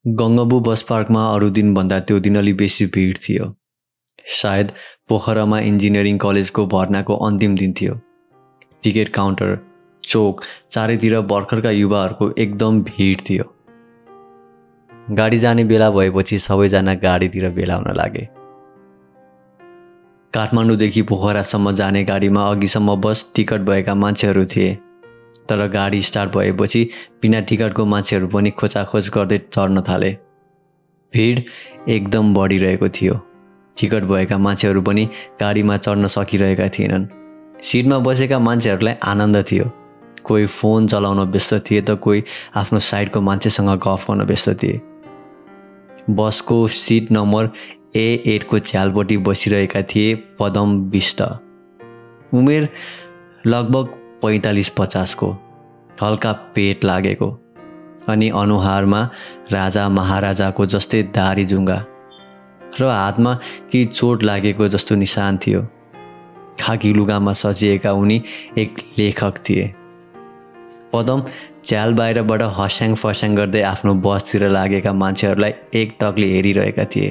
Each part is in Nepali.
गङ्गबु बस पार्कमा अरू दिनभन्दा त्यो दिन अलि बेसी भिड थियो। सायद पोखरामा इन्जिनियरिङ कलेजको भर्नाको अन्तिम दिन थियो। टिकट काउन्टर, चोक चारैतिर भर्खरका युवाहरूको एकदम भिड थियो। गाडी जाने बेला भएपछि सबैजना गाडीतिर भेला हुन लागे। काठमाडौँदेखि पोखरासम्म जाने गाडीमा अघिसम्म बस टिकट भएका मान्छेहरू थिए, तर गाडी स्टार्ट भएपछि बिना टिकटको मान्छेहरू पनि खोजाखोज गर्दै चढ्न थाले। भिड एकदम बढिरहेको थियो। टिकट भएका मान्छेहरू पनि गाडीमा चढ्न सकिरहेका थिएनन्। सिटमा बसेका मान्छेहरूलाई आनन्द थियो। कोही फोन चलाउन व्यस्त थिए त कोही आफ्नो साइडको मान्छेसँग गफ गर्न व्यस्त थिए। बसको सिट नम्बर A8 को झ्यालपट्टि बसिरहेका थिए पदम विष्ट। उमेर लगभग 45-50 को, हल्का पेट लागेको अनि अनुहारमा राजा महाराजाको जस्तै दारी जुङ्गा र हातमा केही चोट लागेको जस्तो निशान थियो। खाकी लुगामा सजिएका उनी एक लेखक थिए। पदम झ्याल बाहिरबाट हस्याङ फस्याङ गर्दै आफ्नो बसतिर लागेका मान्छेहरूलाई एकटकले हेरिरहेका थिए।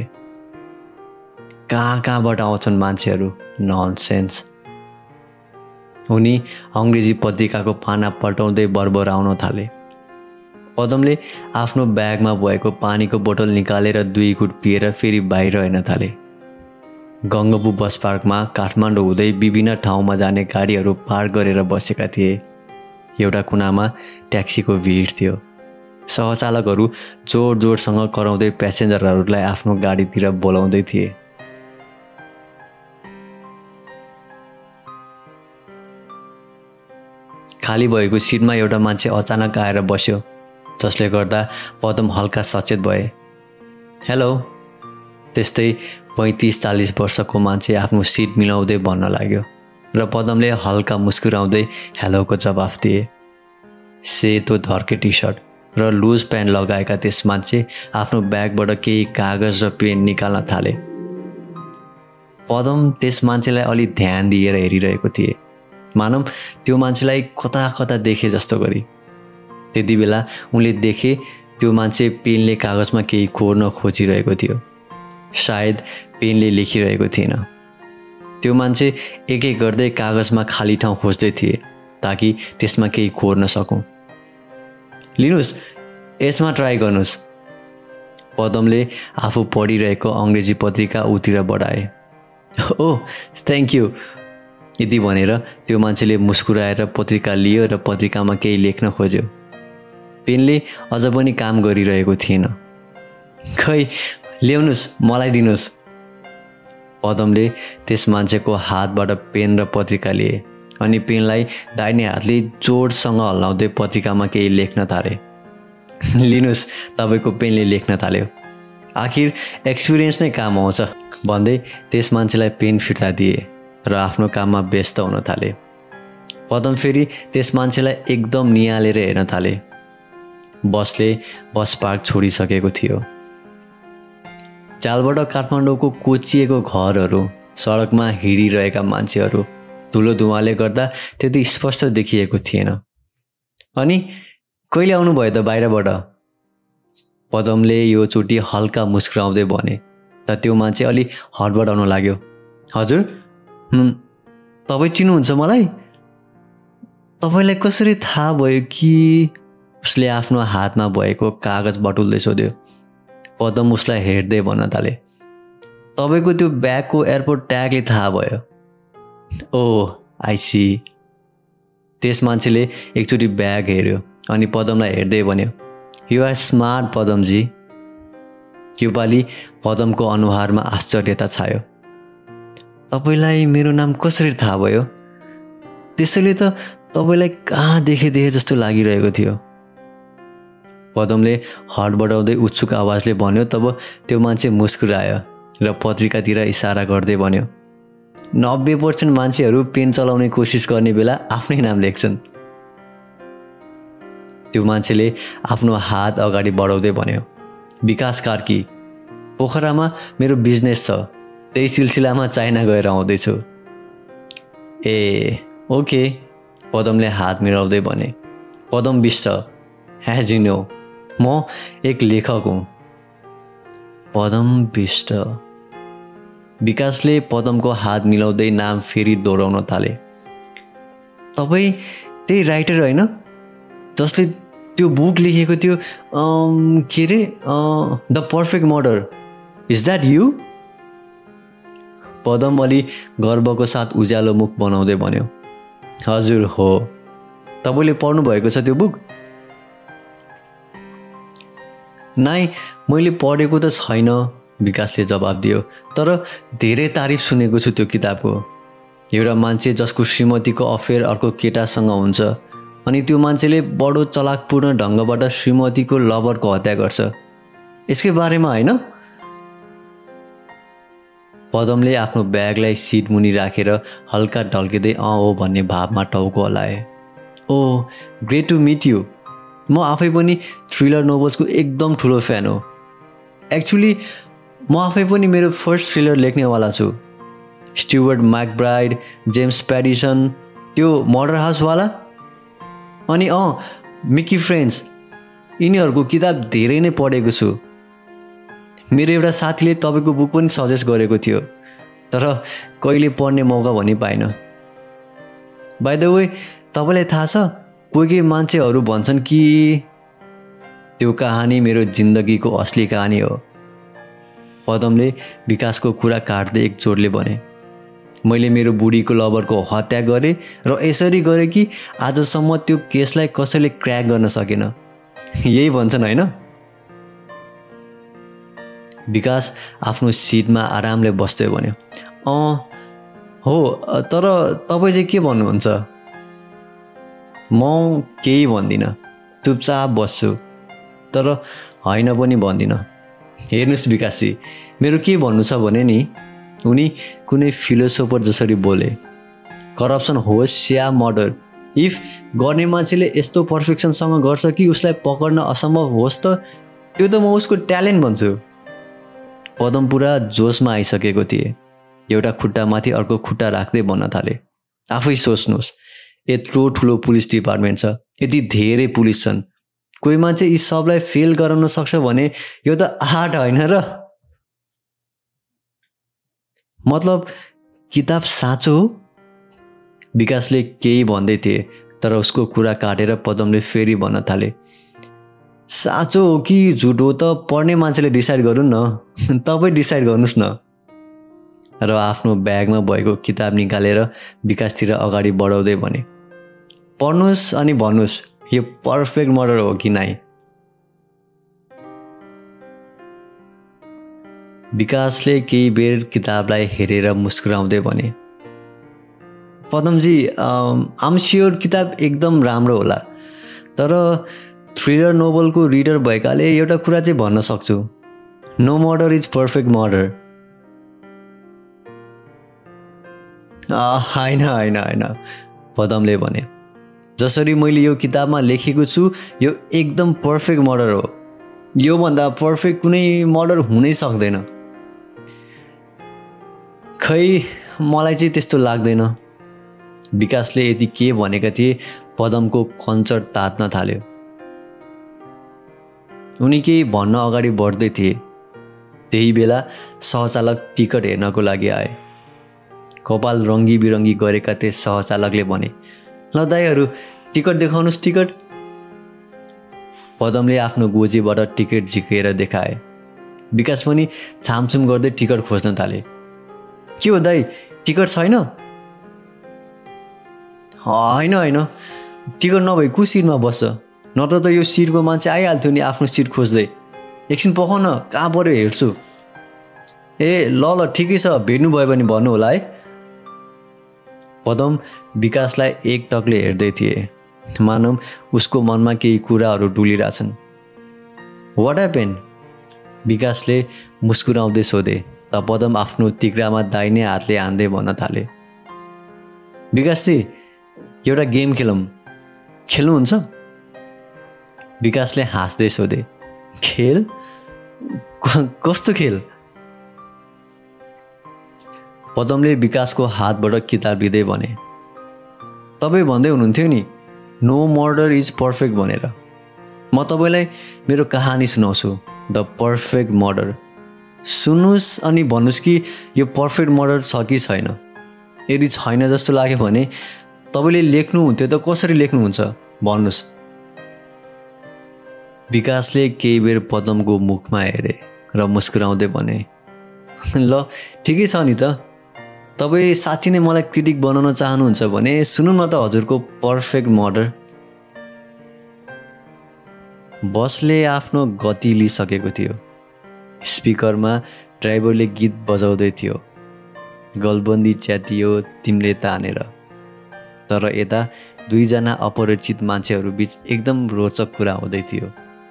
कहाँबाट आउँछन् मान्छेहरू, ननसेन्स। उनी अङ्ग्रेजी पत्रिकाको पाना पल्टाउँदै बरबराउन थाले। पदमले आफ्नो ब्यागमा भएको पानीको बोतल निकालेर 2 घुट पिएर फेरि बाहिर हेर्न थाले। गङ्गबु बस पार्कमा काठमाडौँ हुँदै विभिन्न ठाउँमा जाने गाडीहरू पार्क गरेर बसेका थिए। एउटा कुनामा ट्याक्सीको भिड थियो। सहचालकहरू जोड जोडसँग कराउँदै प्यासेन्जरहरूलाई आफ्नो गाडीतिर बोलाउँदै थिए। खाली भएको सिटमा एउटा मान्छे अचानक आएर बस्यो, जसले गर्दा पदम हल्का सचेत भए। हेलो। त्यस्तै 35-40 वर्षको मान्छे आफ्नो सिट मिलाउँदै भन्न लाग्यो र पदमले हल्का मुस्कुराउँदै हेलोको जवाफ दिए। सेतो धर्के टी सर्ट र लुज प्यान्ट लगाएका त्यस मान्छे आफ्नो ब्यागबाट केही कागज र पेन निकाल्न थाले। पदम त्यस मान्छेलाई अलि ध्यान दिएर हेरिरहेको थिए, मानव त्यो मान्छेलाई कता कता देखे जस्तो गरी। त्यति बेला उनले देखे त्यो मान्छे पेनले कागजमा केही कोर्न खोजिरहेको थियो। सायद पेनले लेखिरहेको थिएन। त्यो मान्छे एक एक गर्दै कागजमा खाली ठाउँ खोज्दै थिए ताकि त्यसमा केही कोर्न सकौँ। लिनुहोस्, यसमा ट्राई गर्नुहोस्। पदमले आफू पढिरहेको अङ्ग्रेजी पत्रिका उतिर बढाए। Oh, thank you. यति भनेर त्यो मान्छेले मुस्कुराएर पत्रिका लियो र पत्रिकामा केही लेख्न खोज्यो। पेनले अझ पनि काम गरिरहेको थिएन। खै, ल्याउनुहोस्, मलाई दिनुहोस्। पदमले त्यस मान्छेको हातबाट पेन र पत्रिका लिए अनि पेनलाई दाहिने हातले जोडसँग हल्लाउँदै पत्रिकामा केही लेख्न थाले। लिनुहोस्, तपाईँको पेनले लेख्न थाल्यो। आखिर एक्सपिरियन्स नै काम आउँछ भन्दै त्यस मान्छेलाई पेन फिर्ता दिए र आफ्नो काममा व्यस्त हुन थाले। पदम फेरि त्यस मान्छेलाई एकदम निहालेर हेर्न थाले। बसले बस पार्क छोडिसकेको थियो। चालबाट काठमाडौँको कोचिएको घरहरू, सडकमा हिँडिरहेका मान्छेहरू धुलो धुवाले गर्दा त्यति स्पष्ट देखिएको थिएन। अनि कहिले आउनुभयो त बाहिरबाट? पदमले यो चोटि हल्का मुस्कुराउँदै भने त त्यो मान्छे अलि हडबडाउन लाग्यो। हजुर, तपाईँ चिन्नुहुन्छ मलाई? तपाईँलाई कसरी थाहा भयो कि? उसले आफ्नो हातमा भएको कागज बटुल्दै सोध्यो। पदम उसलाई हेर्दै भन्न थाले, तपाईँको त्यो ब्यागको एयरपोर्ट ट्यागले थाहा भयो। Oh, I see. त्यस मान्छेले एकचोटि ब्याग हेऱ्यो अनि पदमलाई हेर्दै भन्यो, यु आर स्मार्ट पदमजी। योपालि पदमको अनुहारमा आश्चर्यता छायो। तपाईँलाई मेरो नाम कसरी थाहा भयो? त्यसैले त तपाईँलाई कहाँ देखे जस्तो लागिरहेको थियो। पदमले हडबडाउँदै उत्सुक आवाजले भन्यो। तब त्यो मान्छे मुस्कुरायो र पत्रिकातिर इसारा गर्दै भन्यो, 90% मान्छेहरू पेन चलाउने कोसिस गर्ने बेला आफ्नै नाम लेख्छन्। त्यो मान्छेले आफ्नो हात अगाडि बढाउँदै भन्यो, विकास कार्की, पोखरामा मेरो बिजनेस छ, त्यही सिलसिलामा चाइना गएर आउँदैछु। ए, ओके। पदमले हात मिलाउँदै भने। Padam Bisht, as you know, म एक लेखक हुँ पदम बिष्ट। विकासले पदमको हात मिलाउँदै नाम फेरि दोहोऱ्याउन थाले। तपाईँ त्यही राइटर होइन जसले त्यो बुक लेखेको थियो के अरे the perfect murder, is that you? Padam अलि गर्वको साथ उज्यालो मुख बनाउँदै भन्यो, हजुर हो। तपाईँले पढ्नु भएको छ त्यो बुक? नाइ, मैले पढेको त छैन, विकासले जवाब दियो, तर धेरै तारिफ सुनेको छु त्यो किताबको। एउटा मान्छे जसको श्रीमतीको अफेयर अर्को केटासँग हुन्छ अनि त्यो मान्छेले बडो चलाकपूर्ण ढङ्गबाट श्रीमतीको लभरको हत्या गर्छ, यसकै बारेमा होइन? पदमले आफ्नो ब्यागलाई सिट मुनि राखेर हल्का ढल्किँदै हो भन्ने भावमा टाउको हल्लाए। Oh great to meet you. म आफै पनि थ्रिलर नोभल्सको एकदम ठुलो फ्यान हो। एक्चुअली म आफै पनि मेरो फर्स्ट थ्रिलर लेख्नेवाला छु। स्टुअर्ट मैकब्राइड, जेम्स प्याडिसन, त्यो मर्डर हाउसवाला, अनि मिकी फ्रेन्च, यिनीहरूको किताब धेरै नै पढेको छु। मेरो एउटा साथीले तपाईँको बुक पनि सजेस्ट गरेको थियो, तर कहिले पढ्ने मौका पनि पाइन। बाइ द वे, तपाईँलाई थाहा छ कोही मान्छेहरू भन्छन् कि त्यो कहानी मेरो जिन्दगीको असली कहानी हो। पदमले विकासको कुरा काट्दै एक जोडले भने, मैले मेरो बुढीको लभरको हत्या गरेँ र यसरी गरेँ कि आजसम्म त्यो केसलाई कसैले क्र्याक गर्न सकेन, यही भन्छन् होइन? विकास आफ्नो सिटमा आरामले बस्दै भन्यो, हो, तर तपाईँ चाहिँ के भन्नुहुन्छ? म केही भन्दिनँ, चुपचाप बस्छु, तर होइन पनि भन्दिनँ। हेर्नुहोस् विकासजी, मेरो के भन्नु छ भने नि, उनी कुनै फिलोसोफर जसरी बोले, करप्सन होस् या मर्डर, इफ गर्ने मान्छेले यस्तो पर्फेक्सनसँग गर्छ कि उसलाई पकड्न असम्भव होस् त त्यो त म उसको ट्यालेन्ट भन्छु। पदम पुरा जोसमा आइसकेको थिए। एउटा खुट्टामाथि अर्को खुट्टा राख्दै भन्न थाले, आफै सोच्नुहोस्, यत्रो ठुलो पुलिस डिपार्टमेन्ट छ, यति धेरै पुलिस छन्, कोही मान्छे यी सबलाई फेल गराउन सक्छ भने यो त आर्ट होइन र? मतलब किताब साँचो हो? विकासले केही भन्दै थिए, तर उसको कुरा काटेर पदमले फेरि भन्न थाले, साँचो हो कि झुट हो त पढ्ने मान्छेले डिसाइड गरून् न, तपाईँ डिसाइड गर्नुहोस् न। र आफ्नो ब्यागमा भएको किताब निकालेर विकासतिर अगाडि बढाउँदै भने, पढ्नुहोस् अनि भन्नुहोस् यो पर्फेक्ट मर्डर हो कि नाइ। विकासले केही बेर किताबलाई हेरेर मुस्कुराउँदै भने, पदमजी, आम स्योर किताब एकदम राम्रो होला, तर थ्रिलर नोभलको रिडर भएकाले एउटा कुरा चाहिँ भन्न सक्छु, no murder is perfect murder. होइन, पदमले भने, जसरी मैले यो किताबमा लेखेको छु यो एकदम पर्फेक्ट मर्डर हो, योभन्दा पर्फेक्ट कुनै मर्डर हुनै सक्दैन। खै मलाई चाहिँ त्यस्तो लाग्दैन। विकासले यति के भनेका थिए पदमको कञ्चर तात्न थाल्यो। उनी केही भन्न अगाडि बढ्दै थिए, त्यही बेला सहचालक टिकट हेर्नको लागि आए। कपाल रङ्गी बिरङ्गी गरेका थिए सहचालकले भने, ल दाइहरू टिकट देखाउनुहोस् टिकट। पदमले आफ्नो गोजीबाट टिकट झिकेर देखाए। विकास पनि छामछुम गर्दै टिकट खोज्न थाले। के हो दाइ, टिकट छैन? होइन, टिकट नभए को सिटमा बस्छ, नत्र त यो सिटको मान्छे आइहाल्थ्यो नि आफ्नो सिट खोज्दै। एकछिन पखाउन, कहाँ पऱ्यो हेर्छु। ल ठिकै छ, भेट्नुभयो भने भन्नु होला है। पदम विकासलाई एक टकले हेर्दै थिए, मानव उसको मनमा केही कुराहरू डुलिरहेछन्। What happen? विकासले मुस्कुराउँदै सोधे त पदम आफ्नो तिग्रामा दाहिने हातले हान्दै भन्न थाले, विकासजी एउटा गेम खेलौँ, खेल्नुहुन्छ? विकासले हाँस्दै सोधे, खेल? कस्तो खेल? पदमले विकासको हातबाट किताब लिँदै भने, तपाईँ भन्दै हुनुहुन्थ्यो नि नो मर्डर इज पर्फेक्ट भनेर, म तपाईँलाई मेरो कहानी सुनाउँछु, द पर्फेक्ट मर्डर। सुन्नुहोस् अनि भन्नुहोस् कि यो पर्फेक्ट मर्डर छ कि छैन। यदि छैन जस्तो लाग्यो भने तपाईँले लेख्नुहुन्थ्यो त कसरी लेख्नुहुन्छ भन्नुहोस्। विकासले केही बेर पदमको मुखमा हेरे र मुस्कुराउँदै भने, ल ठिकै छ नि त, तपाईँ साँच्ची नै मलाई क्रिटिक बनाउन चाहनुहुन्छ भने सुन्नु न त हजुरको पर्फेक्ट मर्डर। बसले आफ्नो गति लिइसकेको थियो। स्पिकरमा ड्राइभरले गीत बजाउँदै थियो, गलबन्दी च्यातियो तिमीले तानेर। तर यता दुईजना अपरिचित मान्छेहरू बीच एकदम रोचक कुरा हुँदै थियो।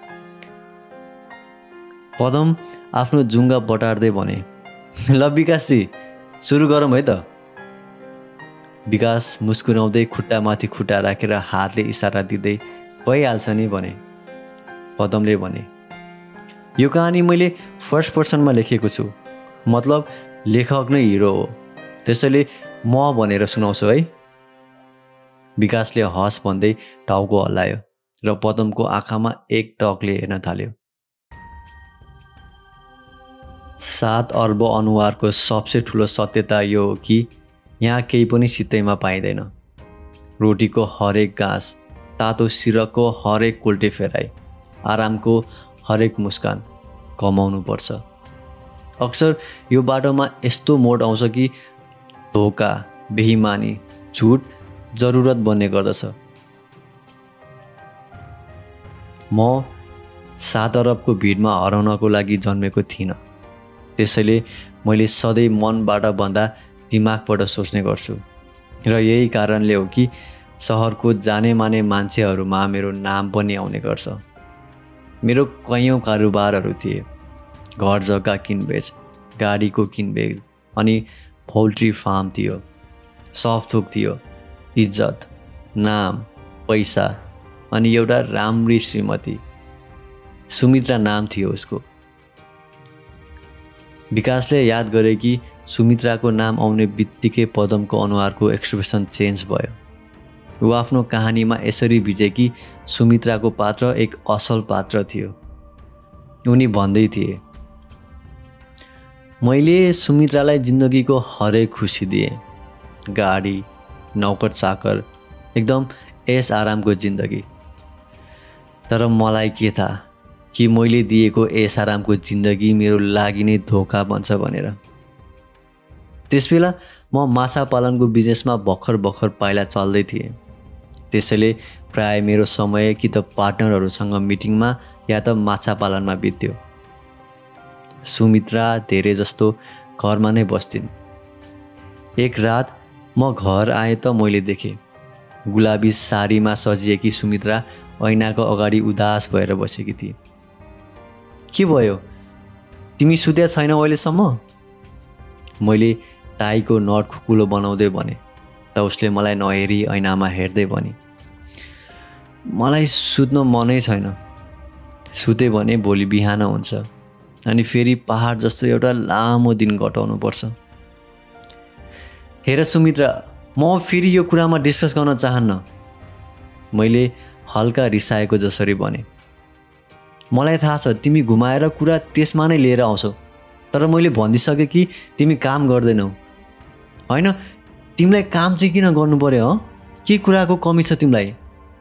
पदम आफ्नो जुङ्गा बटार्दै भने, ल विकासजी सुरु गरौँ है त। विकास मुस्कुराउँदै खुट्टामाथि खुट्टा राखेर हातले इसारा दिँदै भइहाल्छ नि भने। पदमले भने, यो कहानी मैले फर्स्ट पर्सनमा लेखेको छु, मतलब लेखक नै हिरो हो, त्यसैले म भनेर सुनाउँछु है। विकासले हस भन्दै टाउको हल्लायो र पदमको आँखामा एक टकले हेर्न थाल्यो। 7 अर्ब अनुहारको सबसे ठुलो सत्यता यो हो कि यहाँ केही पनि सित्तैमा पाइँदैन। रोटीको हरेक घाँस, तातो सिरकको हरेक उल्टे फेराइ, आरामको हरेक मुस्कान कमाउनु पर्छ। अक्सर यो बाटोमा यस्तो मोड आउँछ कि धोका, बेइमानी, झुट जरुरत बन्ने गर्दछ। म 7 अरबको भिडमा हराउनको लागि जन्मेको थिइनँ, त्यसैले मैले सधैँ मनबाट भन्दा दिमागबाट सोच्ने गर्छु र यही कारणले हो कि सहरको जाने माने मान्छेहरूमा मेरो नाम पनि आउने गर्छ। मेरो कयौँ कारोबारहरू थिए, घर जग्गा किनबेच, गाडीको किनबेच अनि पोल्ट्री फार्म थियो। सब थोक थियो, इज्जत, नाम, पैसा अनि एउटा राम्री श्रीमती। सुमित्रा नाम थियो उसको। विकासले याद गरे कि सुमित्राको नाम आउने बित्तिकै पदमको अनुहारको एक्सप्रेसन चेन्ज भयो। ऊ आफ्नो कहानीमा यसरी भिजे कि सुमित्राको पात्र एक असल पात्र थियो। उनी भन्दै थिए, मैले सुमित्रालाई जिन्दगीको हरेक खुसी दिएँ, गाडी, नौकर चाकर, एकदम ऐस आरामको जिन्दगी। तर मलाई के थाहा कि मैले दिएको ऐस आरामको जिन्दगी मेरो लागि नै धोका बन्छ भनेर। त्यसबेला म माछा पालनको बिजनेसमा भर्खर पाइला चल्दै थिएँ, त्यसैले प्राय मेरो समय कि त पार्टनरहरूसँग मिटिङमा या त माछा पालनमा बित्यो। सुमित्रा धेरै जस्तो घरमा नै बस्थिन्। एक रात म घर आएँ त मैले देखेँ गुलाबी साडीमा सजिएकी सुमित्रा ऐनाको अगाडि उदास भएर बसेकी थिए। के भयो, तिमी सुत्या छैनौ अहिलेसम्म? मैले टाईको नट खुकुलो बनाउँदै भने त उसले मलाई नहेरी ऐनामा हेर्दै भने, मलाई सुत्न मनै छैन, सुते भने भोलि बिहान हुन्छ अनि फेरि पहाड जस्तो एउटा लामो दिन कटाउनु पर्छ। हेर सुमित्रा, म फेरि यो कुरामा डिस्कस गर्न चाहन्न, मैले हल्का रिसाएको जसरी भने। मलाई थाहा छ तिमी घुमाएर कुरा त्यसमा नै लिएर आउँछौ, तर मैले भनिसकेँ कि तिमी काम गर्दैनौ। होइन, तिमीलाई काम चाहिँ किन गर्नु पर्यो? के कुराको कमी छ तिमीलाई?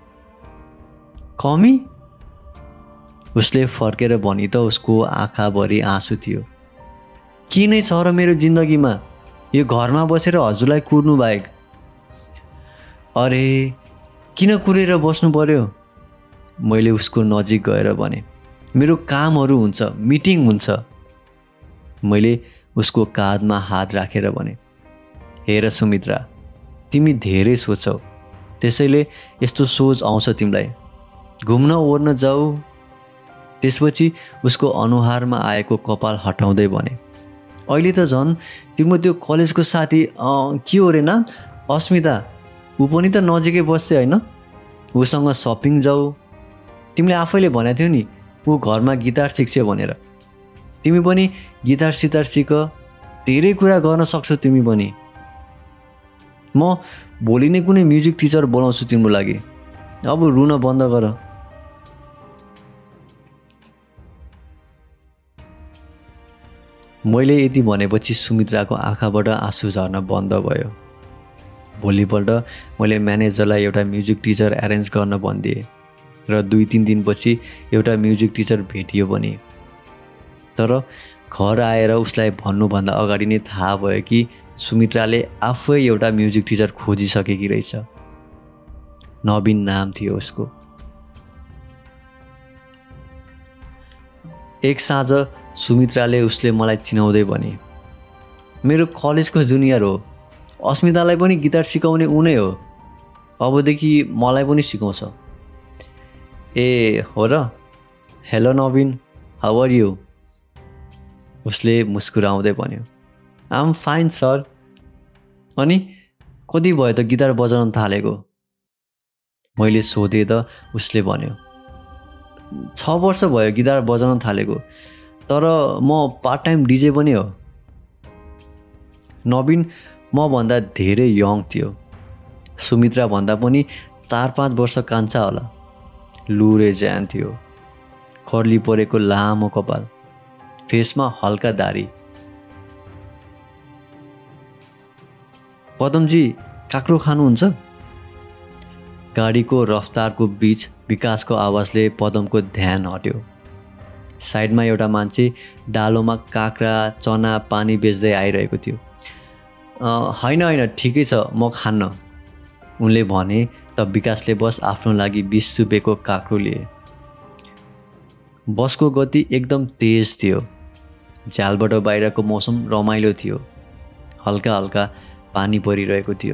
कमी? उसले फर्केर भनी त उसको आँखाभरि आँसु थियो। के नै छ र मेरो जिन्दगीमा, यो घरमा बसेर हजुरलाई कुर्नु बाहेक? अरे किन कुरेर बस्नु पर्यो? मैले उसको नजिक गएर भने, मेरो कामहरू हुन्छ, मिटिङ हुन्छ। मैले उसको काँधमा हात राखेर भने, हेर सुमित्रा, तिमी धेरै सोच्छौ, त्यसैले यस्तो सोच आउँछ तिमीलाई। घुम्न ओर्न जाऊ। त्यसपछि उसको अनुहारमा आएको कपाल हटाउँदै भने, अहिले त झन् तिम्रो त्यो कलेजको साथी के हो रे नाम, अस्मिता, ऊ पनि त नजिकै बस्छ होइन? उसँग सपिङ जाऊ। तिमीले आफैले भनेको थियौ नि ऊ घरमा गिटार सिक्छ भनेर। तिमी पनि गिटार सितार सिक, धेरै कुरा गर्न सक्छौ तिमी पनि। म भोलि नै कुनै म्युजिक टिचर बनाउँछु तिम्रो लागि। अब रुन बन्द गर। मैले यति भनेपछि सुमित्राको आँखाबाट आँसु झर्न बन्द भयो। भोलिपल्ट मैले म्यानेजरलाई एउटा म्युजिक टिचर एरेन्ज गर्न भनिदिएँ र 2-3 दिनपछि एउटा म्युजिक टिचर भेटियो पनि। तर घर आएर उसलाई भन्नुभन्दा अगाडि नै थाहा भयो कि सुमित्राले आफै एउटा म्युजिक टिचर खोजिसकेकी रहेछ। नवीन नाम थियो उसको। एक साँझ सुमित्राले उसले मलाई चिनाउँदै भने, मेरो कलेजको जुनियर हो, अस्मितालाई पनि गिटार सिकाउने उनै हो, अबदेखि मलाई पनि सिकाउँछ। ए हो र? Hello Naveen, how are you? उसले मुस्कुराउँदै भन्यो, आइ एम फाइन सर। अनि कति भयो त गिटार बजाउन थालेको? मैले सोधेँ त उसले भन्यो, 6 वर्ष भयो गिटार बजाउन थालेको, तर म पार्ट टाइम डिजे पनि हो। नवीन मभन्दा धेरै यङ थियो। सुमित्रा भन्दा पनि 4-5 वर्ष कान्छा होला। लुरे ज्यान थियो, कर्ली परेको लामो कपाल, फेसमा हल्का दारी। पदमजी काक्रो खानुहुन्छ? गाडीको रफ्तारको बीच विकासको आवाजले पदमको ध्यान हट्यो। साइडमा एउटा मान्छे डालोमा काँक्रा चना पानी बेच्दै आइरहेको थियो। होइन ठिकै छ, म खान्न, उनले भने त विकासले बस आफ्नो लागि 20 रुपियाँको काँक्रो लिए। बसको गति एकदम तेज थियो। झ्यालबाट बाहिरको मौसम रमाइलो थियो। हल्का हल्का पानी परिरहेको थियो।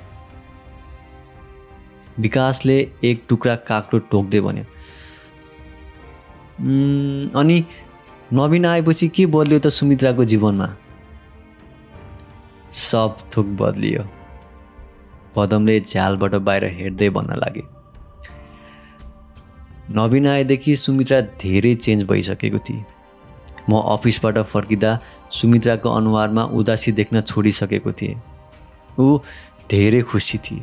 विकासले एक टुक्रा काँक्रो टोक्दै भन्यो, अनि नवीन आएपछि के बदल्यो त सुमित्राको जीवनमा? सब थोक बदलियो, पदमले झ्यालबाट बाहिर हेर्दै भन्न लागे। नवीन आएदेखि सुमित्रा धेरै चेन्ज भइसकेको थिए। म अफिसबाट फर्किँदा सुमित्राको अनुहारमा उदासी देख्न छोडिसकेको थिएँ। ऊ धेरै खुसी थिए।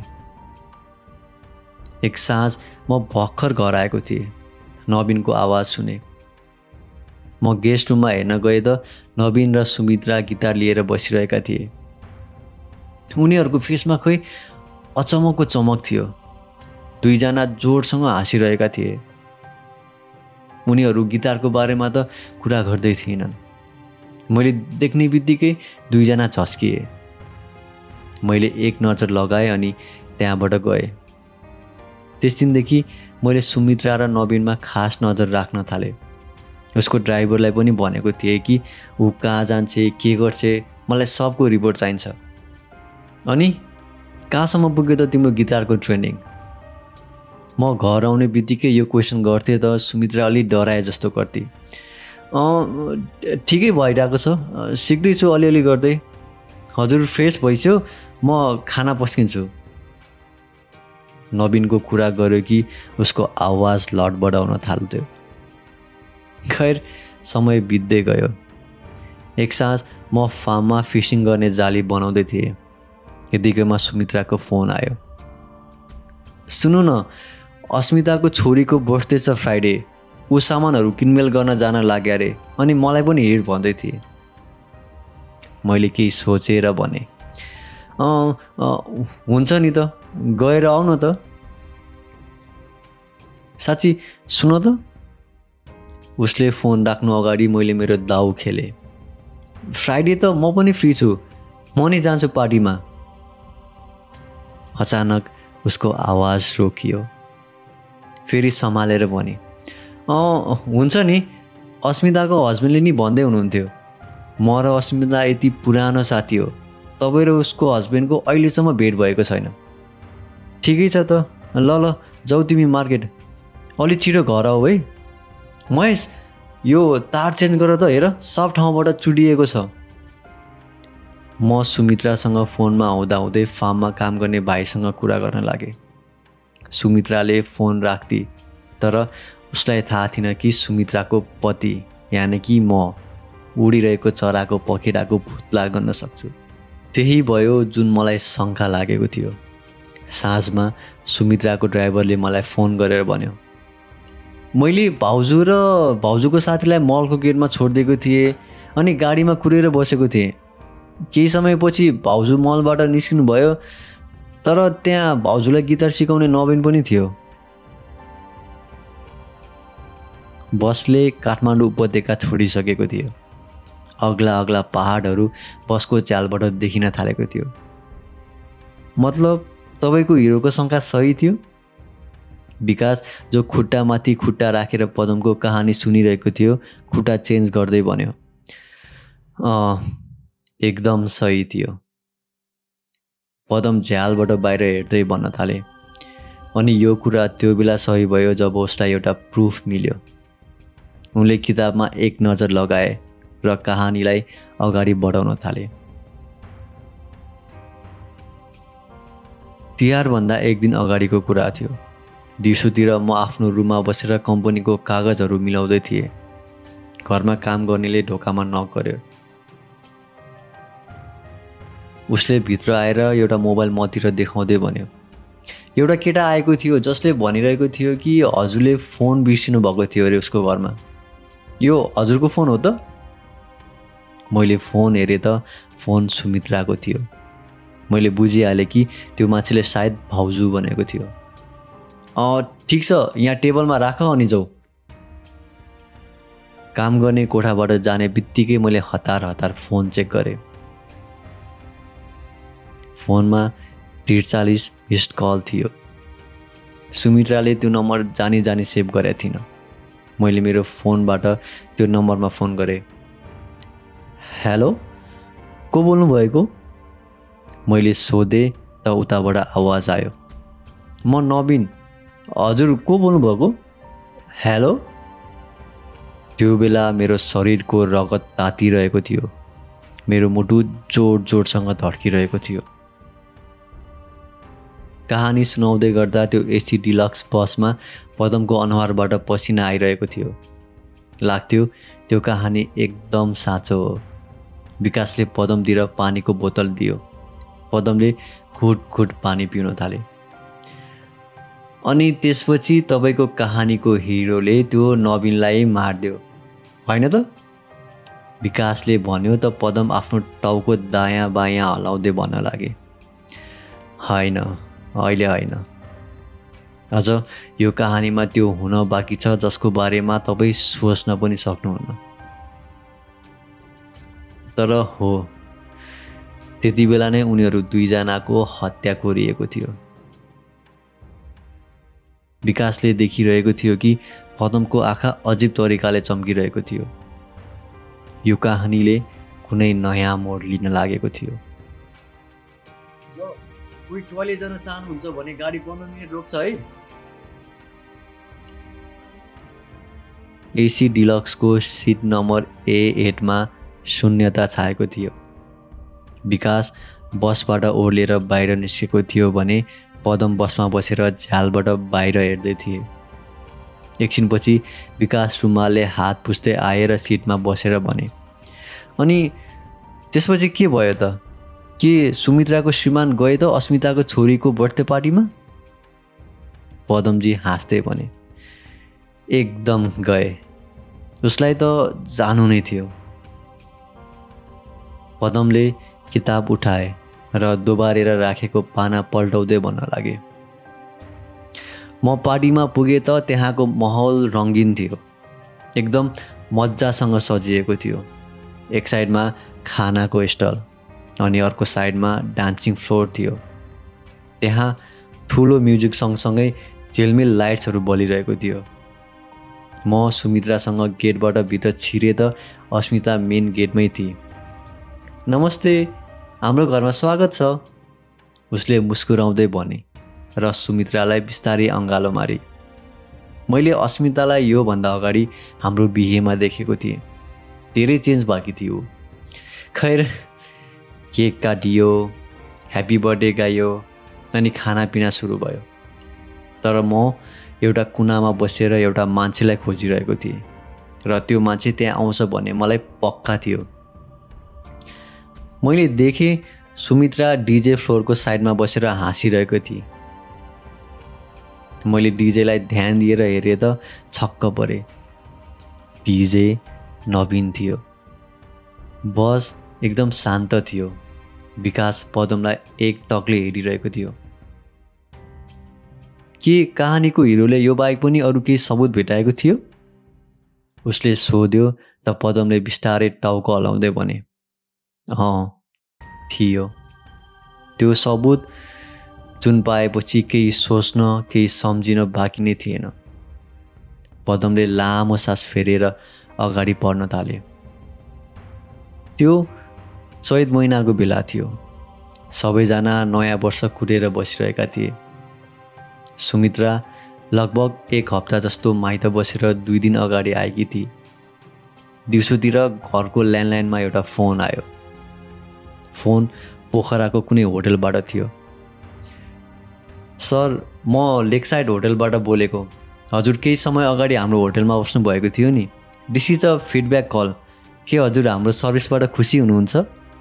एक साँझ म भर्खर घर आएको थिएँ। नवीनको आवाज सुने। म गेस्ट रुममा हेर्न गए त नवीन र सुमित्रा गिटार लिएर बसिरहेका थिए। उनीहरूको फेसमा खोइ अचम्मको चमक थियो। दुईजना जोडसँग हाँसिरहेका थिए। उनीहरू गिटारको बारेमा त कुरा गर्दै थिएनन्। मैले देख्ने बित्तिकै दुईजना झस्किए। मैले एक नजर लगाएँ अनि त्यहाँबाट गएँ। त्यस दिनदेखि मैले सुमित्रा र नवीनमा खास नजर राख्न थालेँ। उसको ड्राइभरलाई पनि भनेको थिएँ कि ऊ कहाँ जान्छ, के गर्छ, मलाई सबको रिपोर्ट चाहिन्छ। अनि कहाँसम्म पुग्यो त तिम्रो गिटारको ट्रेनिङ? म घर आउने बित्तिकै यो क्वेसन गर्थेँ त सुमित्रा अलि डराए जस्तो गर्थे। ठिकै भइरहेको छ, सिक्दैछु अलिअलि गर्दै। हजुर फ्रेस भइसक्यो, म खाना पस्किन्छु। नवीनको कुरा गर्यो कि उसको आवाज लडबडाउन थाल्थ्यो। खैर समय बित्दै गयो। एक साँझ म फार्ममा फिसिङ गर्ने जाली बनाउँदै थिएँ। यतिकैमा सुमित्राको फोन आयो। सुन्नु न, अस्मिताको छोरीको बर्थडे छ फ्राइडे, ऊ सामानहरू किनमेल गर्न जान लाग्यो अरे, अनि मलाई पनि हिँड भन्दै थिए। मैले केही सोचेर भने, हुन्छ नि त, गएर आऊ न त। साँच्ची सुन त। उसले फोन राख्नु अगाडि मैले मेरो दाउ खेलेँ। फ्राइडे त म पनि फ्री छु, म नि जान्छु पार्टीमा। अचानक उसको आवाज रोकियो। फेरि सम्हालेर भने, हुन्छ नि, अस्मिताको हस्बेन्डले नि भन्दै हुनुहुन्थ्यो, म र अस्मिता यति पुरानो साथी हो, तपाईँ र उसको हस्बेन्डको अहिलेसम्म भेट भएको छैन। ठिकै छ त, ल जाऊ तिमी मार्केट, अलि छिटो घर आऊ है। महेश, यो तार चेन्ज गर त, हेर सब ठाउँबाट चुडिएको छ। म सुमित्रासँग फोनमा हुँदाहुँदै फार्ममा काम गर्ने भाइसँग कुरा गर्न लागेँ। सुमित्राले फोन राख्दी, तर उसलाई थाहा थिएन कि सुमित्राको पति यानि कि म उडिरहेको चराको पखेटाको पुतला गर्न सक्छु। त्यही भयो जुन मलाई शङ्का लागेको थियो। साँझमा सुमित्राको ड्राइभरले मलाई फोन गरेर भन्यो, मैले भाउजू र भाउजूको साथीलाई मलको गेटमा छोडिदिएको थिएँ अनि गाडीमा कुरेर बसेको थिएँ। केही समयपछि भाउजू मलबाट निस्किनु भयो, तर त्यहाँ भाउजूलाई गिटार सिकाउने नवीन पनि थियो। बसले काठमाडौँ उपत्यका छोडिसकेको थियो। अग्ला अग्ला पहाडहरू बसको च्यालबाट देखिन थालेको थियो। मतलब तपाईँको हिरोको शङ्का सही थियो? विकास, जो खुट्टामाथि खुट्टा राखेर पदमको कहानी सुनिरहेको थियो, खुट्टा चेन्ज गर्दै भन्यो, एकदम सही थियो। पदम झ्यालबाट बाहिर हेर्दै भन्न थाले। अनि यो कुरा त्यो बेला सही भयो जब उसलाई एउटा प्रुफ मिल्यो। उनले किताबमा एक नजर लगाए र कहानीलाई अगाडि बढाउन थाले। तिहारभन्दा एक दिन अगाडिको कुरा थियो। दिउँसोतिर म आफ्नो रुममा बसेर कम्पनीको कागजहरू मिलाउँदै थिएँ। घरमा काम गर्नेले ढोकामा नक गर्यो। उसले भित्र आएर एउटा मोबाइल मतिर देखाउँदै भन्यो, एउटा केटा आएको थियो जसले भनिरहेको थियो कि हजुरले फोन बिर्सिनु भएको थियो अरे उसको घरमा। यो हजुरको फोन हो त? मैले फोन हेरेँ त फोन सुमित्राको थियो। मैले बुझिहालेँ कि त्यो मान्छेले सायद भाउजू भनेको थियो। ठिक छ, यहाँ टेबलमा राख अनि जाऊ। काम गर्ने कोठाबाट जाने बित्तिकै मैले हतार हतार फोन चेक गरेँ। फोनमा 43 मिस्ड कल थियो। सुमित्राले त्यो नम्बर जानी जानी सेभ गरेको थिइनँ। मैले मेरो फोनबाट त्यो नम्बरमा फोन गरेँ। हेलो, को बोल्नु भएको? मैले सोधेँ त उताबाट आवाज आयो, म नवीन। हजुर को बोल्नु भएको? हेलो। त्यो बेला मेरो शरीरको रगत तातिरहेको थियो। मेरो मुटु जोड जोडसँग धड्किरहेको थियो। कहानी सुनाउँदै गर्दा त्यो एसी डिलक्स बसमा पदमको अनुहारबाट पसिना आइरहेको थियो। लाग्थ्यो त्यो कहानी एकदम साँचो हो। विकासले पदमतिर पानीको बोतल दियो। पदमले घुट घुट पानी पिउन थाले। अनि त्यसपछि तपाईँको कहानीको हिरोले त्यो नवीनलाई मारिदियो, होइन त? विकासले भन्यो त पदम आफ्नो टाउको दायाँ बायाँ हलाउँदै भन्न लागे, होइन, अहिले होइन। अझ यो कहानीमा त्यो हुन बाँकी छ जसको बारेमा तपाईँ सोच्न पनि सक्नुहुन्न। तर हो, त्यति बेला नै उनीहरू दुईजनाको हत्या गरिएको थियो। विकासले देखिरहेको थियो कि पदमको आँखा अजीब तरिकाले चम्किरहेको थियो। यो कहानीले कुनै नयाँ मोड लिन लागेको थियो। कोही टोयलेट जान चाहनुहुन्छ भने गाडी 15 मिनेट रोक्छ है। एसी डिलक्सको सिट नम्बर A8 मा शून्यता छाएको थियो। विकास बसबाट ओर्लेर बाहिर निस्केको थियो भने पदम बसमा बसेर झ्यालबाट बाहिर हेर्दै थिए। एकछिनपछि विकास रुमालले हात पुस्दै आएर सिटमा बसेर भने, अनि त्यसपछि के भयो त? के सुमित्राको श्रीमान गए त अस्मिताको छोरीको बर्थडे पार्टीमा? पदमजी हाँस्दै भने, एकदम गए, उसलाई त जानु नै थियो। पदमले किताब उठाए र दोबारेर राखेको पाना पल्टाउँदै भन्न लागे, म पार्टीमा पुगे त त्यहाँको माहौल रङ्गिन थियो। एकदम मजासँग सजिएको थियो। एक साइडमा खानाको स्टल अनि अर्को साइडमा डान्सिङ फ्लोर थियो। त्यहाँ ठुलो म्युजिक सँगसँगै झिलमिल लाइट्सहरू बलिरहेको थियो। म सुमित्रासँग गेटबाट भित्र छिरे त अस्मिता मेन गेटमै थिए। नमस्ते, हाम्रो घरमा स्वागत छ, उसले मुस्कुराउँदै भने र सुमित्रालाई बिस्तारै अँगालो मारी। मैले अस्मितालाई योभन्दा अगाडि हाम्रो बिहेमा देखेको थिएँ। धेरै चेन्ज बाँकी थियो। खैर, केक काटियो, ह्याप्पी बर्थडे गायो अनि खानापिना सुरु भयो। तर म एउटा कुनामा बसेर एउटा मान्छेलाई खोजिरहेको थिएँ र त्यो मान्छे त्यहाँ आउँछ भन्ने मलाई पक्का थियो। मैले देखेँ सुमित्रा डिजे फ्लोरको साइडमा बसेर हाँसिरहेको थिए। मैले डिजेलाई ध्यान दिएर हेरेँ त छक्क परेँ। डिजे नवीन थियो। बस एकदम शान्त थियो। विकास पदमलाई एकटकले हेरिरहेको थियो। के कहानीको हिरोले यो बाहेक पनि अरू केही सबुत भेटाएको थियो? उसले सोध्यो त पदमले बिस्तारै टाउको हलाउँदै भने, थियो। त्यो सबुत जुन पाएपछि केही सोच्न, केही सम्झिन बाँकी नै थिएन। पदमले लामो सास फेरेर अगाडि बढ्न थाल्यो। त्यो चैत महिनाको बेला थियो। सबैजना नयाँ वर्ष कुरेर बसिरहेका थिए। सुमित्रा लगभग 1 हप्ता जस्तो माइत बसेर 2 दिन अगाडि आएकी थिए। दिउँसोतिर घरको ल्यान्डलाइनमा एउटा फोन आयो। फोन पोखराको कुनै होटलबाट थियो। सर, म लेकसाइड होटलबाट बोलेको। हजुर केही समय अगाडि हाम्रो होटलमा बस्नु भएको थियो नि। This is a feedback call. के हजुर हाम्रो सर्भिसबाट खुसी हुनुहुन्छ?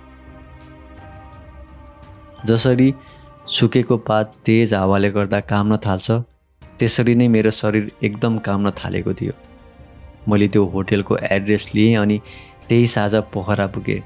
जसरी सुकेको पात तेज हावाले गर्दा काम्न थाल्छ, त्यसरी नै मेरो शरीर एकदम काम्न थालेको थियो। मैले त्यो होटलको एड्रेस लिएँ अनि त्यही साँझ पोखरा पुगेँ।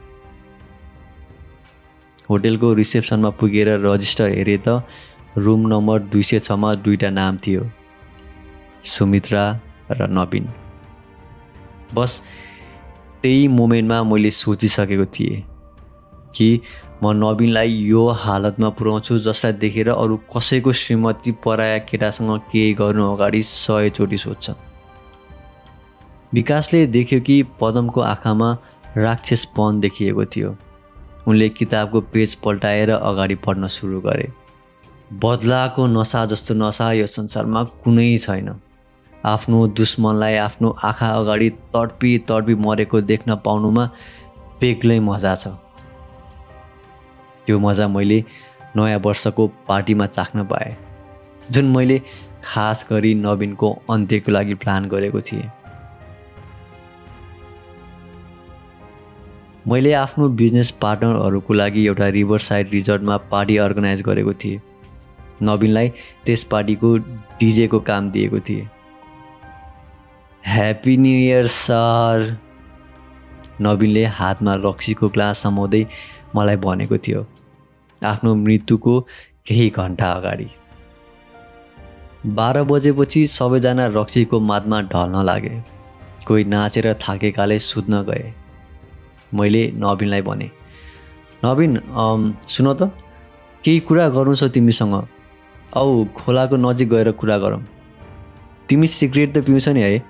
होटलको रिसेप्सनमा पुगेर रजिस्टर हेरेँ त रुम नम्बर 206 मा 2टा नाम थियो, सुमित्रा र नवीन। बस त्यही मोमेन्टमा मैले सोचिसकेको थिएँ कि म नवीनलाई यो हालतमा पुर्याउँछु जसलाई देखेर अरू कसैको श्रीमती पराया केटासँग केही गर्नु अगाडि 100 चोटि सोध्छ। विकासले देख्यो कि पदमको आँखामा राक्षसपन देखिएको थियो। उनले किताबको पेज पल्टाएर अगाडि पढ्न सुरु गरे। बदलाको नशा जस्तो नशा यो संसारमा कुनै छैन। आफ्नो दुश्मनलाई आफ्नो आँखा अगाडि तडपी मरेको देख्न पाउनुमा बेग्लै मजा छ। त्यो मजा मैले नयाँ वर्षको पार्टीमा चाख्न पाएँ, जुन मैले खास गरी नवीनको अन्त्यको लागि प्लान गरेको थिएँ। मैले आफ्नो बिजनेस पार्टनरहरूको लागि एउटा रिभरसाइड रिजोर्टमा पार्टी अर्गनाइज गरेको थिएँ। नवीनलाई त्यस पार्टीको डिजेको काम दिएको थिएँ। ह्याप्पी न्यू इयर सर, नवीनले हातमा रक्सीको ग्लास समाउँदै मलाई भनेको थियो आफ्नो मृत्युको केही घन्टा अगाडि। 12 बजेपछि सबैजना रक्सीको मादमा ढल्न लागे। कोही नाचेर थाकेकाले सुत्न गए। मैले नवीनलाई भने, नवीन सुन त, केही कुरा गर्नु छ तिमीसँग। औ खोलाको नजिक गएर कुरा गरौँ। तिमी सिगरेट त पिउँछ नि है?